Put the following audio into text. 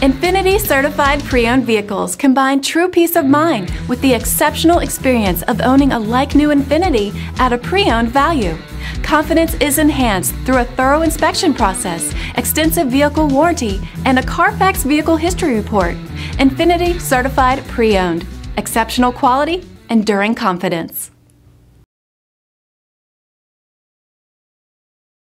INFINITI certified pre-owned vehicles combine true peace of mind with the exceptional experience of owning a like-new INFINITI at a pre-owned value. Confidence is enhanced through a thorough inspection process, extensive vehicle warranty, and a CARFAX vehicle history report. INFINITI certified pre-owned. Exceptional quality, enduring confidence.